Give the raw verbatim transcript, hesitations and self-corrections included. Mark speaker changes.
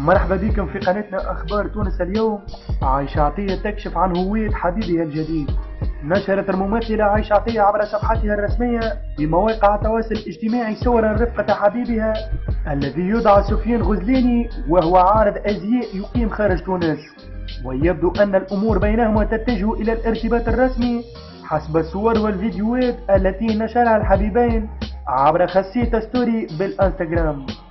Speaker 1: مرحبا بكم في قناتنا أخبار تونس اليوم. عايشة عطية تكشف عن هوية حبيبها الجديد. نشرت الممثلة عايشة عطية عبر صفحتها الرسمية بمواقع التواصل الاجتماعي صورا رفقة حبيبها الذي يدعى سفيان غزلاني، وهو عارض أزياء يقيم خارج تونس، ويبدو أن الأمور بينهما تتجه إلى الارتباط الرسمي حسب الصور والفيديوهات التي نشرها الحبيبين عبر خاصية ستوري بالانستغرام.